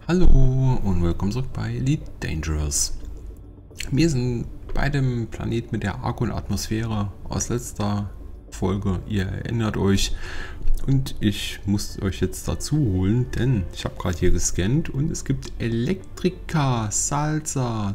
Hallo und willkommen zurück bei Elite Dangerous. Wir sind bei dem Planet mit der Argon-Atmosphäre aus letzter Folge. Ihr erinnert euch. Und ich muss euch jetzt dazu holen, denn ich habe gerade hier gescannt und es gibt Elektrika, Salsa,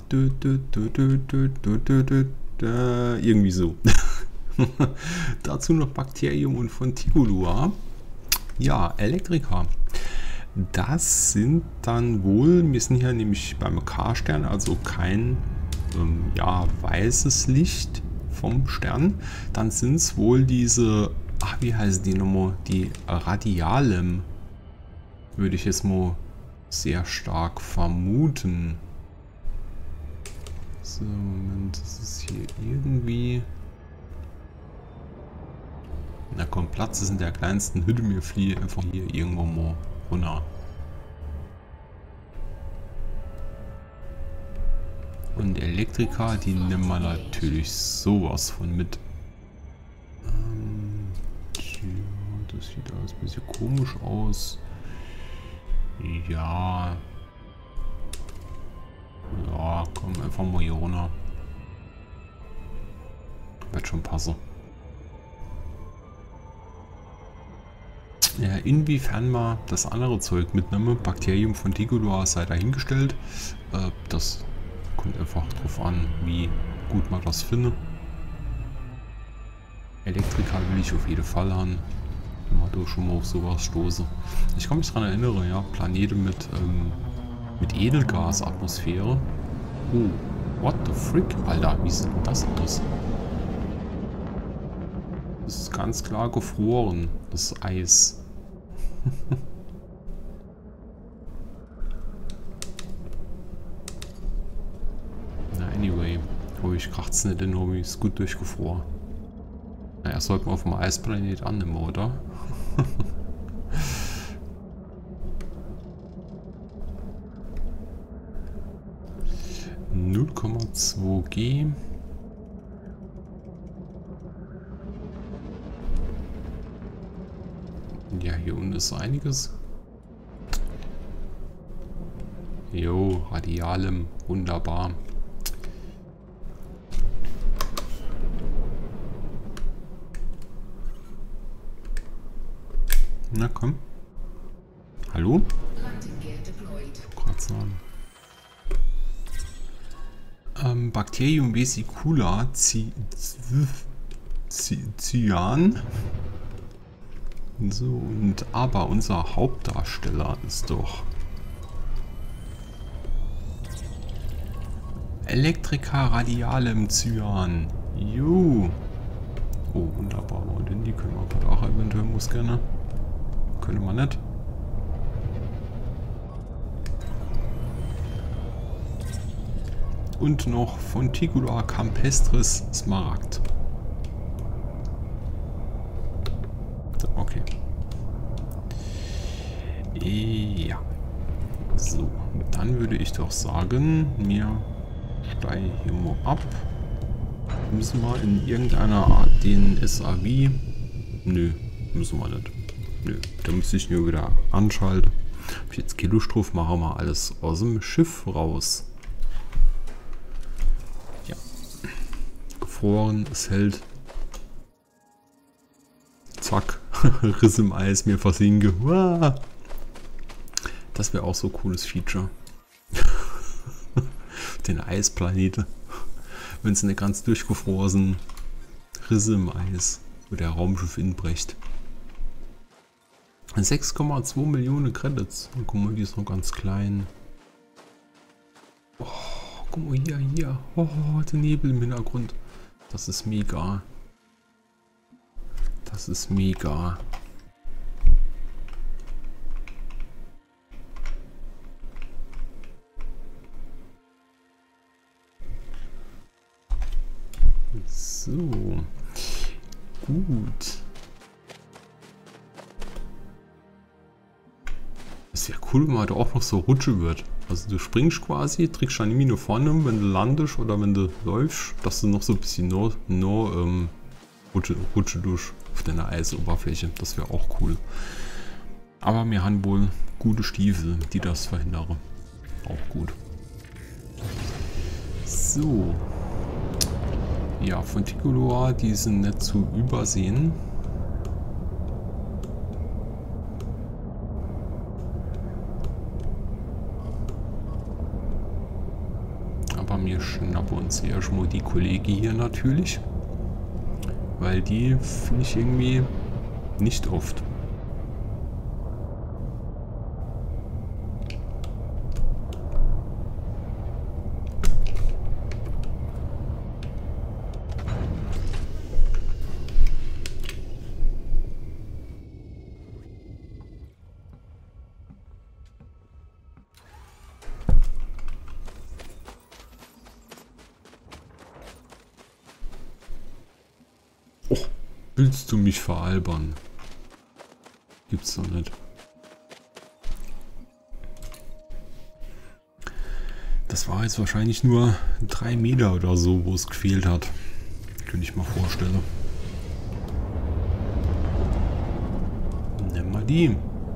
irgendwie so. Dazu noch Bakterium und Fonticulua. Ja, Elektrika. Das sind dann wohl, wir sind hier nämlich beim K-Stern, also kein weißes Licht vom Stern. Dann sind es wohl diese, wie heißen die nochmal? Die Radialem, würde ich jetzt mal sehr stark vermuten. So, Moment, das ist hier irgendwie... Na komm, Platz ist in der kleinsten Hütte, mir fliehe einfach hier irgendwo mal runter. Und Elektrika, die nehmen wir natürlich sowas von mit. Tja, das sieht alles ein bisschen komisch aus. Ja. Ja, komm, einfach mal hier runter. Wird schon passen. Ja, inwiefern man das andere Zeug mitnehmen, Bakterium Fonticulua sei dahingestellt. Das kommt einfach drauf an, wie gut man das findet. Elektrika will ich auf jeden Fall haben, wenn man da schon mal auf sowas stoße. Ich kann mich daran erinnern, ja, Planete mit Edelgasatmosphäre. Oh, what the frick? Alter, wie sieht denn das aus? Das ist ganz klar gefroren, das Eis. Na, anyway. Oh, ich kracht's nicht in Hobby, ist gut durchgefroren. Naja, sollten wir auf dem Eisplanet annehmen, oder? 0,2 G. Ja, hier unten ist einiges. Jo, Radialem, wunderbar. Na komm. Hallo? Ich wollte gerade sagen. Bakterium vesicula Cyan. So, und aber unser Hauptdarsteller ist doch Elektrika Radialem Cyan. Jo. Oh, wunderbar. Und in die können wir gerade auch eventuell gerne. Könnte man nicht. Und noch Fonticulua campestris Smaragd. Okay. Ja. So, dann würde ich doch sagen, wir steigen hier mal ab. Müssen wir in irgendeiner Art den SAV... Nö, müssen wir nicht. Nö, da muss ich nur wieder anschalten. Auf jetzt Kilostrof machen wir alles aus dem Schiff raus. Ja. Gefroren, es hält. Zack. Riss im Eis, mir versinke. Das wäre auch so ein cooles Feature. Den Eisplanete. Wenn es nicht ganz durchgefroren sind. Risse im Eis, wo der Raumschiff inbricht. 6,2 Millionen Credits. Und guck mal, die ist noch ganz klein. Oh, guck mal hier. Oh, der Nebel im Hintergrund. Das ist mega. Das ist mega. So. Gut. Das wäre cool, wenn man da auch noch so Rutsche wird. Also du springst quasi, trägst dann irgendwie nur vorne, wenn du landest oder wenn du läufst, dass du noch so ein bisschen Rutsche durch auf deiner Eisoberfläche. Das wäre auch cool. Aber wir haben wohl gute Stiefel, die das verhindern. Auch gut. So. Ja, Fonticular, die sind nicht zu übersehen. Aber wir schnappen uns erstmal die Kollegen hier natürlich. Weil die finde ich irgendwie nicht oft. Willst du mich veralbern? Gibt's doch nicht. Das war jetzt wahrscheinlich nur 3 Meter oder so, wo es gefehlt hat. Könnte ich mal vorstellen. Nimm mal die.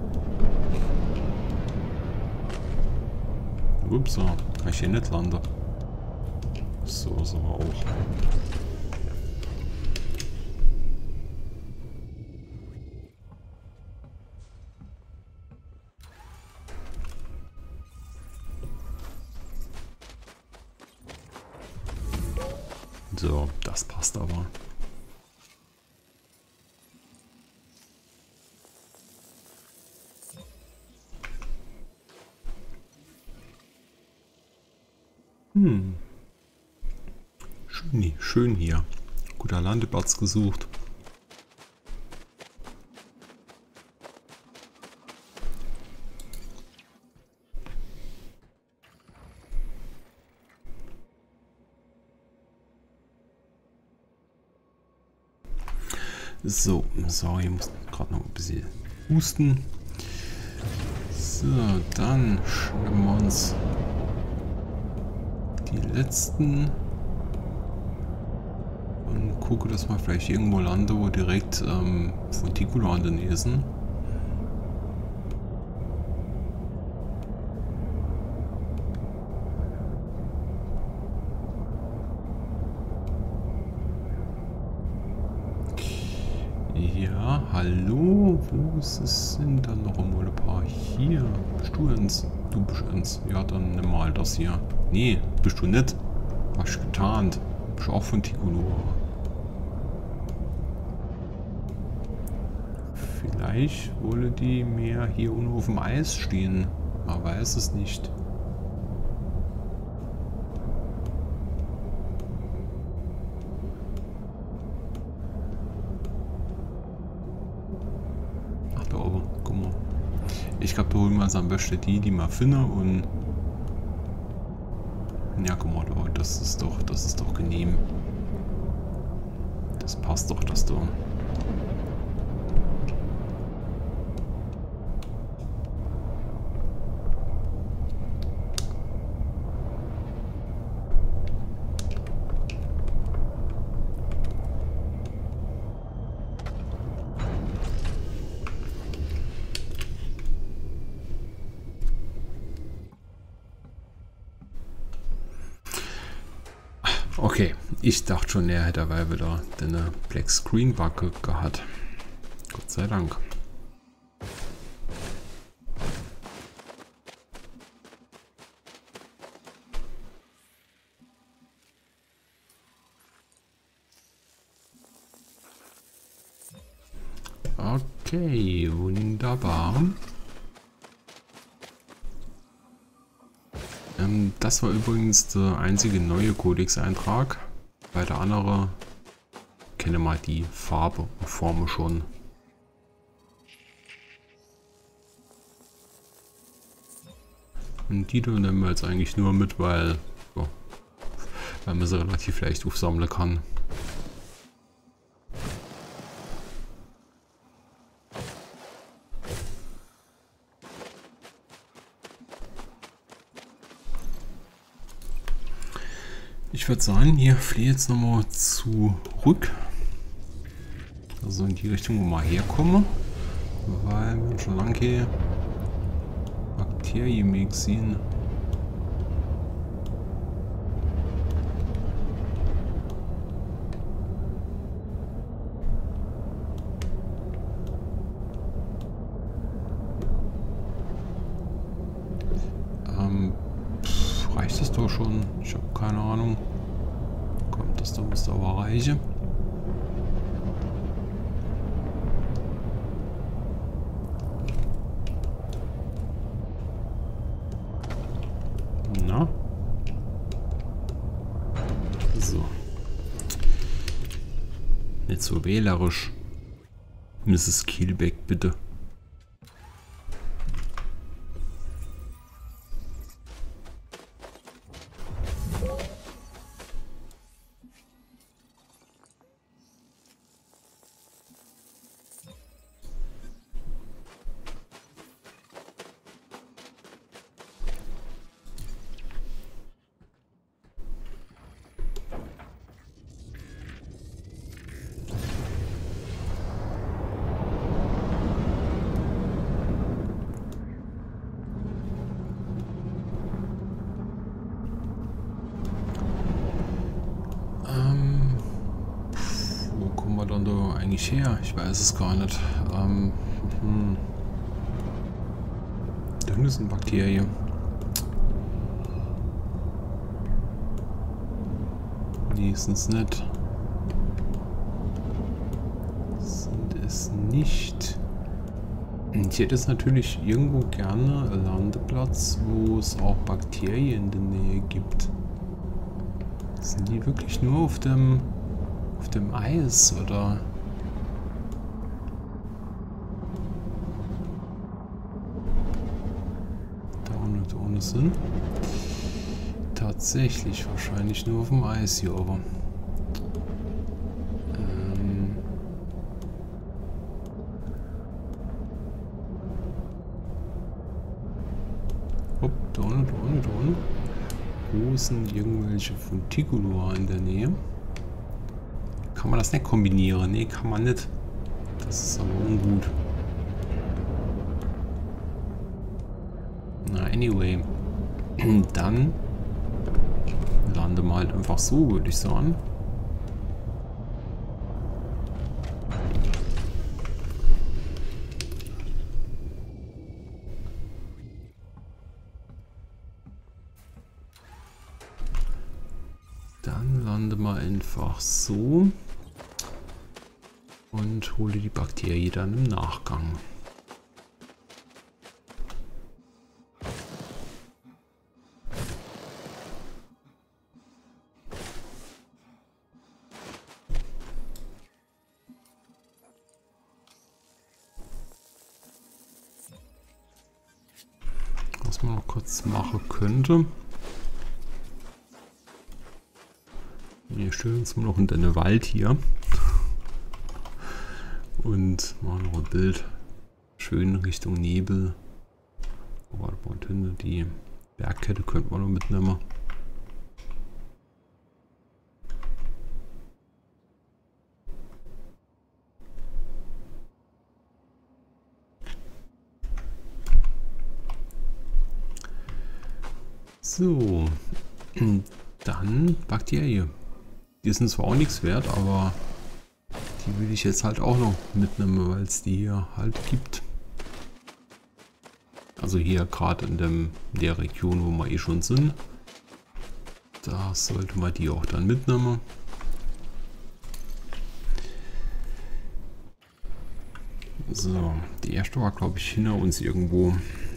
Ups, kann ich hier nicht landen. So ist aber auch. So, das passt aber. Schön hier. Guter Landeplatz gesucht. So, sorry, ich muss gerade noch ein bisschen husten. So, dann schnappen wir uns die letzten und gucke, dass wir vielleicht irgendwo landen, wo direkt Fonticular in der Nähe sind. Ja, hallo, wo sind dann noch einmal ein paar? Hier, bist du eins? Du bist eins. Ja, dann nimm mal das hier. Nee, bist du nicht. Hast du getarnt. Bist auch Fonticular. Vielleicht wolle die mehr hier unten auf dem Eis stehen. Man weiß es nicht. Ach, da oben, guck mal. Ich glaube, da holen wir uns am besten die wir finden und... Ja, guck mal, das ist doch genehm. Das passt doch, dass du... Okay, ich dachte schon, er hätte dabei wieder eine Black Screen Bug gehabt. Gott sei Dank. Okay, wunderbar. Das war übrigens der einzige neue Codex-Eintrag. Bei der anderen kenne mal die Farbe und Form schon. Und die nehmen wir jetzt eigentlich nur mit, weil man sie relativ leicht aufsammeln kann. Ich würde sagen, hier fliege jetzt nochmal zurück. Also in die Richtung, wo wir herkommen. Weil wir schon lange hier Bakterienmedizin. Reicht das doch schon? Ich habe keine Ahnung. Kommt das da, muss da aber reichen. Na? So. Nicht so wählerisch. Mrs. Kielbeck, bitte. Wo kommen wir dann da eigentlich her? Ich weiß es gar nicht. Da ist eine Bakterie. Nee, sind es nicht. Sind es nicht. Ich hätte es natürlich irgendwo gerne einen Landeplatz, wo es auch Bakterien in der Nähe gibt. Sind die wirklich nur auf dem Eis, oder? Da ohne Sinn. Tatsächlich, wahrscheinlich nur auf dem Eis hier, aber. Hopp, da unten. Wo sind irgendwelche Funticulora in der Nähe? Kann man das nicht kombinieren? Nee, kann man nicht. Das ist aber ungut. Na, anyway. Dann lande mal halt einfach so, würde ich sagen. Dann lande mal einfach so. Und hole die Bakterie dann im Nachgang. Was man noch kurz machen könnte. Wir stellen uns mal noch in den Wald hier. Und machen noch ein Bild schön Richtung Nebel. Warte mal, die Bergkette könnte man noch mitnehmen. So, dann Bakterie. Die sind zwar auch nichts wert, aber die will ich jetzt halt auch noch mitnehmen, weil es die hier halt gibt. Also hier gerade in der Region, wo wir eh schon sind. Da sollte man die auch dann mitnehmen. So, die erste war glaube ich hinter uns irgendwo.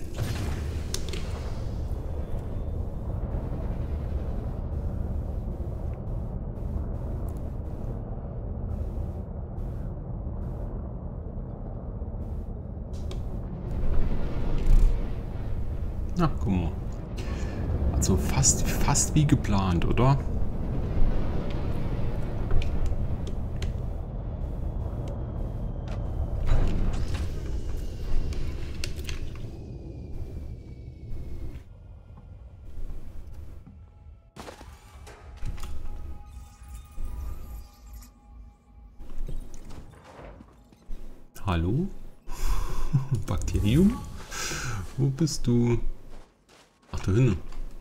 Na, guck mal. Also fast wie geplant, oder? Hallo? Bakterium? Wo bist du? da hin.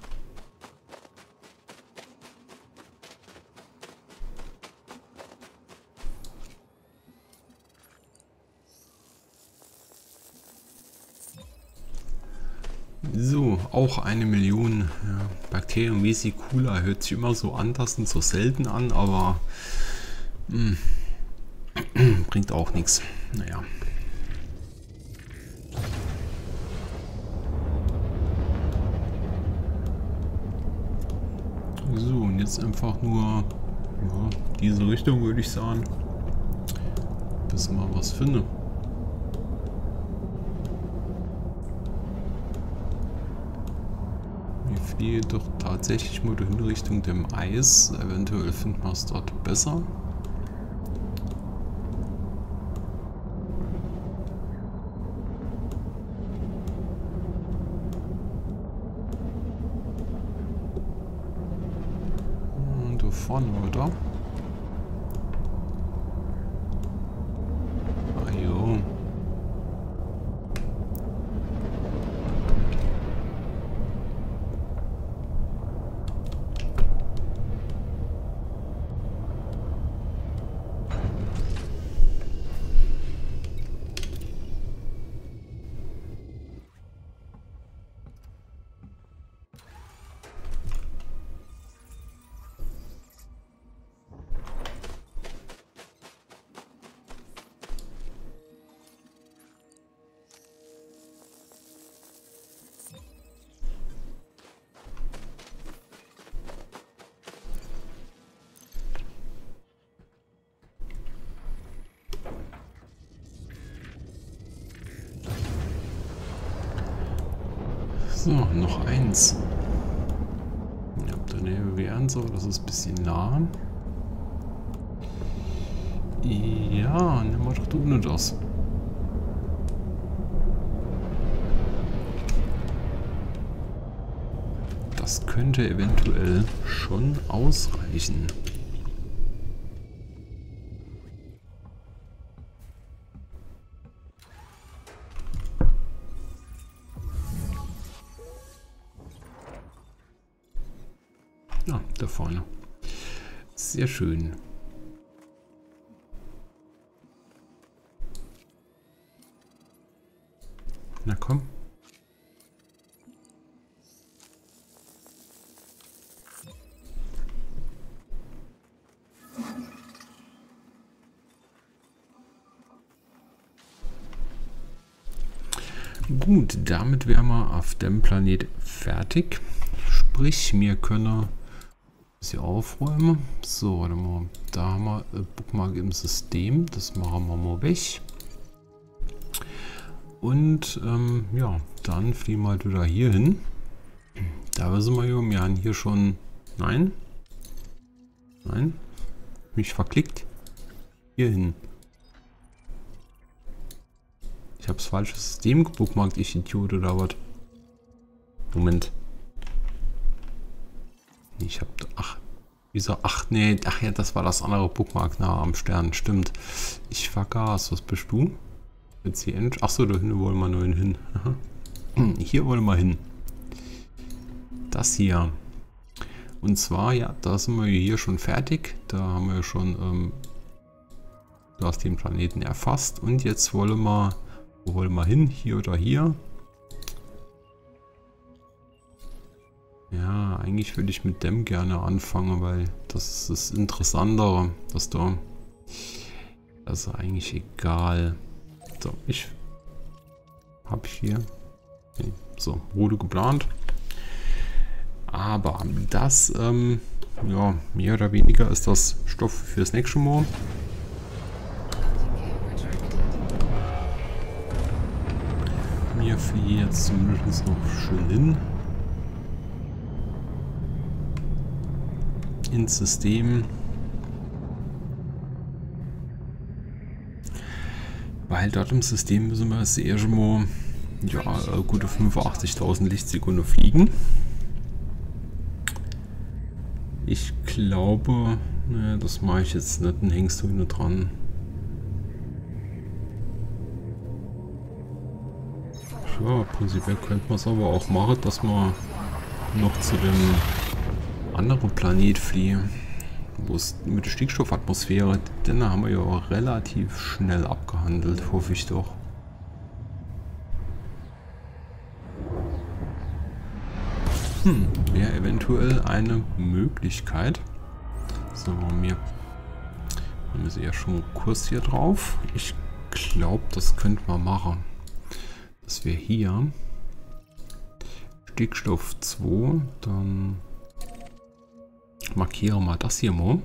So, auch 1 Million ja, Bakterien Vesicula hört sich immer so anders und so selten an, aber bringt auch nichts. Naja. So, und jetzt einfach nur ja, diese Richtung, würde ich sagen. Bis mal was finde. Mir fehlt doch tatsächlich mal in Richtung dem Eis. Eventuell finden wir es dort besser. Und da vorne, oder? Ah, jo. So, noch eins. Ja, ob der Nähe wären so, das ist ein bisschen nah. Ja, nehmen wir doch nur das. Das könnte eventuell schon ausreichen. Ja, da vorne. Sehr schön. Na komm. Gut, damit wären wir auf dem Planet fertig. Sprich, wir können sie aufräumen. So, warte mal. Da haben wir Bookmark im System. Das machen wir mal weg. Und ja, dann fliegen wir halt wieder hier hin. Da wissen wir ja, wir haben hier schon... Nein. Nein. Mich verklickt. Hier hin. Ich habe das falsche System gebookmarkt, ich Idiot oder was? Moment. Ich habe... Ach, wieso? Ach nee, ach ja, das war das andere Bookmark nahe am Stern. Stimmt. Ich vergaß. Was bist du? Achso, da hinten wollen wir nur hin. Aha. Hier wollen wir hin. Das hier. Und zwar, ja, da sind wir hier schon fertig. Da haben wir schon den Planeten erfasst. Und jetzt wollen wir... Wo wollen wir hin? Hier oder hier? Ja, eigentlich würde ich mit dem gerne anfangen, weil das ist das Interessantere. Das da. Das ist eigentlich egal. So, ich habe hier so Route geplant. Aber das, ja, mehr oder weniger ist das Stoff fürs nächste Mal. Mir fliege jetzt zumindest noch schön hin. Ins System. Weil dort im System müssen wir sehr schon mal ja, gute 85.000 Lichtsekunden fliegen. Ich glaube, ne, das mache ich jetzt nicht, dann hängst du nur dran. Ja, prinzipiell könnte man es aber auch machen, dass man noch zu dem anderen Planet fliehen, wo es mit der Stickstoffatmosphäre, den haben wir ja auch relativ schnell abgehandelt, hoffe ich doch. Wäre eventuell eine Möglichkeit. So, wir haben sie ja schon einen Kurs hier drauf. Ich glaube, das könnten wir machen. Dass wir hier Stickstoff 2, dann markiere mal das hier mal.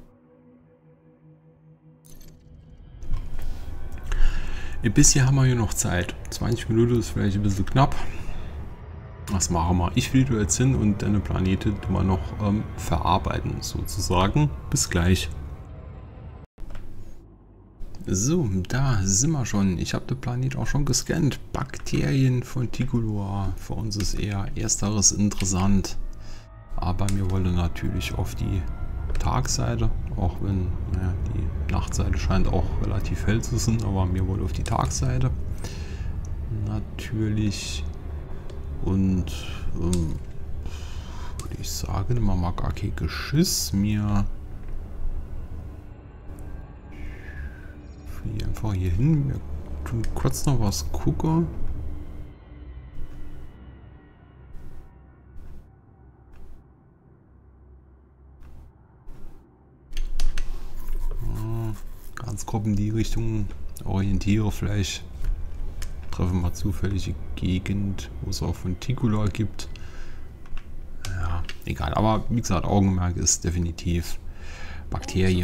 Bisher haben wir hier noch Zeit. 20 Minuten ist vielleicht ein bisschen knapp. Was machen wir? Ich fliege jetzt hin und deine Planete mal noch verarbeiten, sozusagen. Bis gleich. So, da sind wir schon. Ich habe den Planet auch schon gescannt. Bakterien von Tigulor. Für uns ist eher ersteres interessant. Aber wir wollen natürlich auf die Tagseite, auch wenn naja, die Nachtseite scheint auch relativ hell zu sein, aber wir wollen auf die Tagseite. Natürlich. Und würde ich sagen, man mag gar kein Geschiss. Mir fliege einfach hier hin. Wir tun kurz noch was gucken. Ganz grob in die Richtung orientiere vielleicht. Treffen wir zufällige Gegend, wo es auch von Tigulor gibt. Ja, egal. Aber wie gesagt, Augenmerk ist definitiv Bakterie.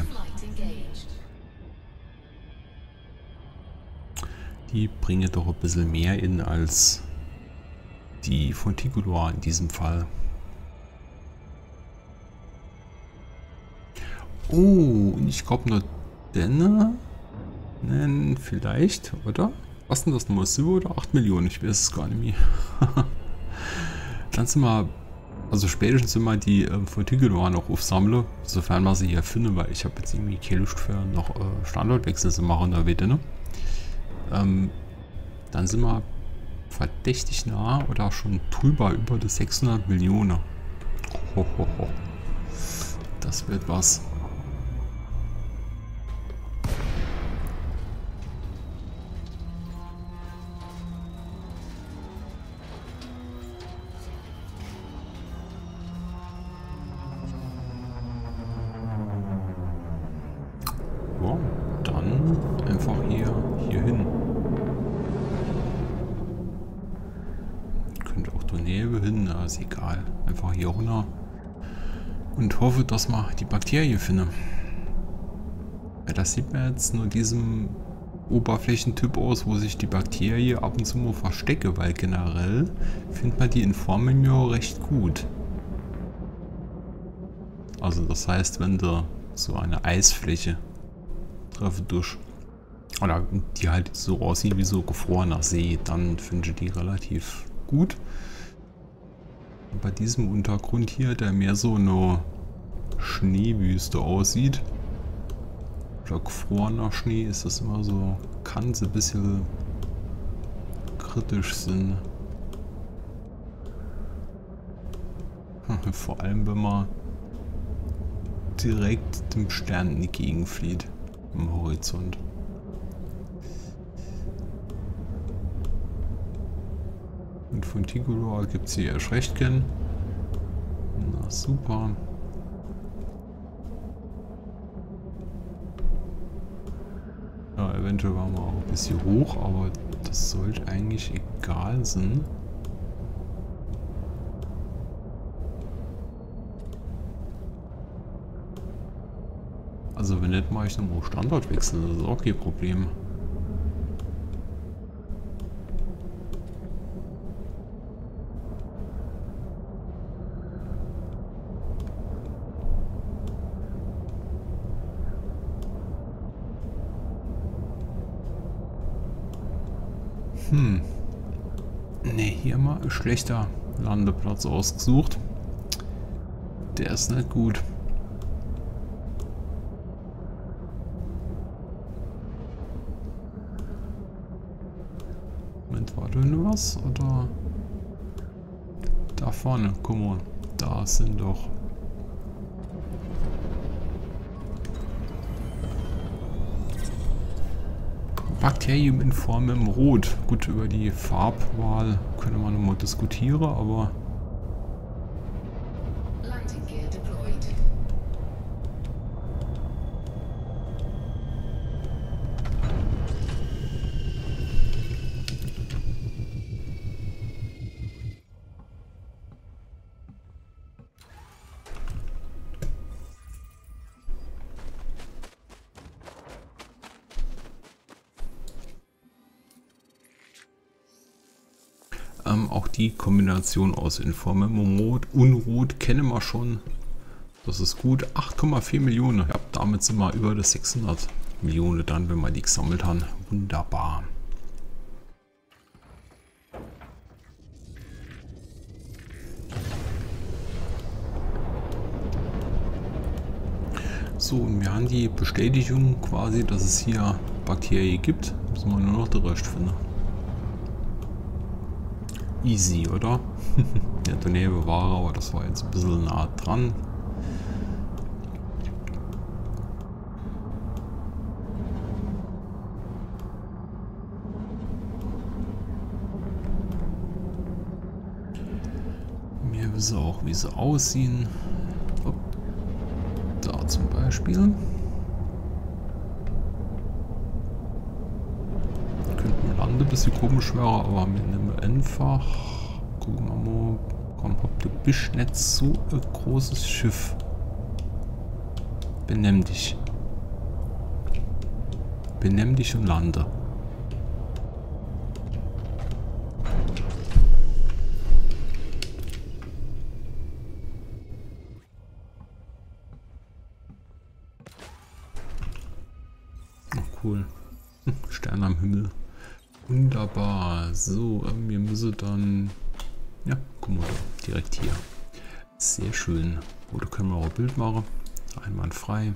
Die bringen doch ein bisschen mehr in als die von Tigulor in diesem Fall. Oh, und ich glaube nur denne. Nein, vielleicht, oder? Was denn das nochmal? 7 oder 8 Millionen? Ich weiß es gar nicht mehr. Dann sind wir, also spätestens sind wir die von Tigulor noch aufsammeln, sofern wir sie hier finden, weil ich habe jetzt irgendwie keine Lust für noch Standortwechsel zu machen, da bitte, ne? Dann sind wir verdächtig nah oder schon drüber über die 600 Millionen. Hohoho. Das wird was. Ist egal. Einfach hier runter und hoffe, dass wir die Bakterie finden. Ja, das sieht mir jetzt nur diesem Oberflächentyp aus, wo sich die Bakterie ab und zu mal verstecke, weil generell findet man die in Formenmenü recht gut. Also das heißt, wenn du so eine Eisfläche treffe durch oder die halt so aussieht wie so gefrorener See, dann finde ich die relativ gut. Bei diesem Untergrund hier, der mehr so eine Schneewüste aussieht, oder gefrorener Schnee, ist das immer so, kann es ein bisschen kritisch sein. Vor allem, wenn man direkt dem Stern entgegenflieht, im Horizont. Und von Tigulor gibt es hier erst recht kennen. Na super. Ja, eventuell waren wir auch ein bisschen hoch, aber das sollte eigentlich egal sein. Also wenn nicht, mache ich nochmal Standortwechsel, das ist auch kein Problem. Ne, hier mal ein schlechter Landeplatz ausgesucht. Der ist nicht gut. Moment, war da noch was? Oder? Da da vorne, guck mal, da sind doch... Bakterium in Form im Rot. Gut, über die Farbwahl könnte man nochmal diskutieren, aber... Auch die Kombination aus Informem Rot und Rot kennen wir schon. Das ist gut. 8,4 Millionen. Ja, damit sind wir über das 600 Millionen dann, wenn wir die gesammelt haben. Wunderbar. So, und wir haben die Bestätigung quasi, dass es hier Bakterien gibt. Müssen wir nur noch den Rest finden. Easy, oder? Ja, daneben war, aber das war jetzt ein bisschen nah dran. Wir wissen auch, wie sie aussehen. Da zum Beispiel. Ein bisschen komisch wäre, aber wir nehmen einfach. Gucken wir mal. Komm, hopp, du bist nicht so ein großes Schiff. Benimm dich. Benimm dich und lande. Oh, cool. Stern am Himmel. Wunderbar. So, wir müssen dann... Ja, guck mal, direkt hier. Sehr schön. Oder können wir auch ein Bild machen. Einwandfrei.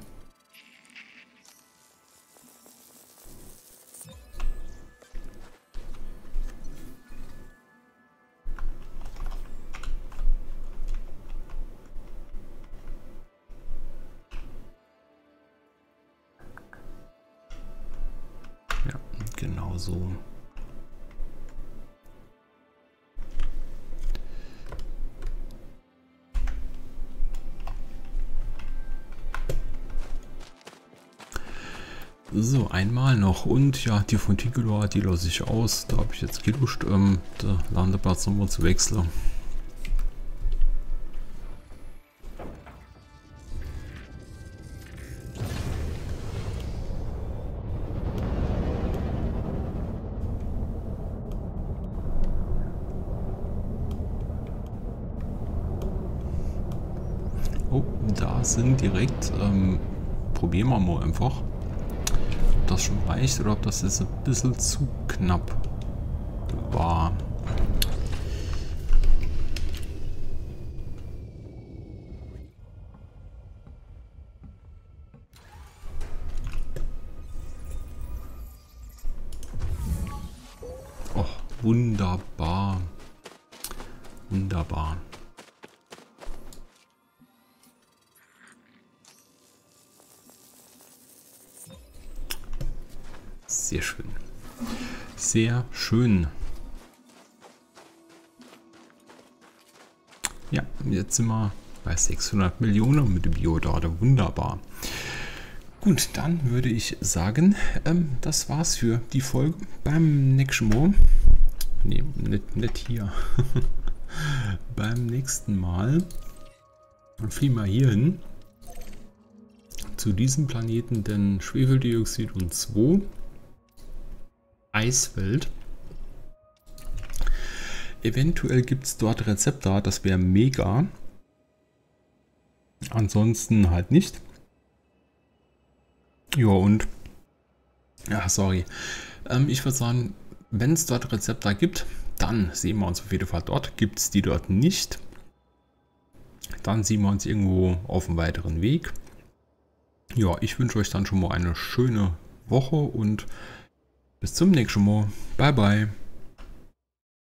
Ja, genau so. So, einmal noch. Und ja, die Funticular, die lasse ich aus. Da habe ich jetzt gelust, den Landeplatz nochmal zu wechseln. Oh, da sind direkt, probieren wir mal einfach. Das schon reicht oder ob das jetzt ein bisschen zu knapp war. Oh, wunderbar. Wunderbar. Sehr schön. Sehr schön. Ja, jetzt sind wir bei 600 Millionen mit dem Biodata. Wunderbar. Gut, dann würde ich sagen, das war's für die Folge. Beim nächsten Mal. Nee, nicht hier. Beim nächsten Mal fliegen wir hier hin. Zu diesem Planeten, denn Schwefeldioxid und 2. Eiswelt. Eventuell gibt es dort Rezeptor, das wäre mega. Ansonsten halt nicht. Ja, und ja, sorry. Ich würde sagen, wenn es dort Rezeptor gibt, dann sehen wir uns auf jeden Fall dort. Gibt es die dort nicht, dann sehen wir uns irgendwo auf dem weiteren Weg. Ja, ich wünsche euch dann schon mal eine schöne Woche und bis zum nächsten Mal. Bye, bye.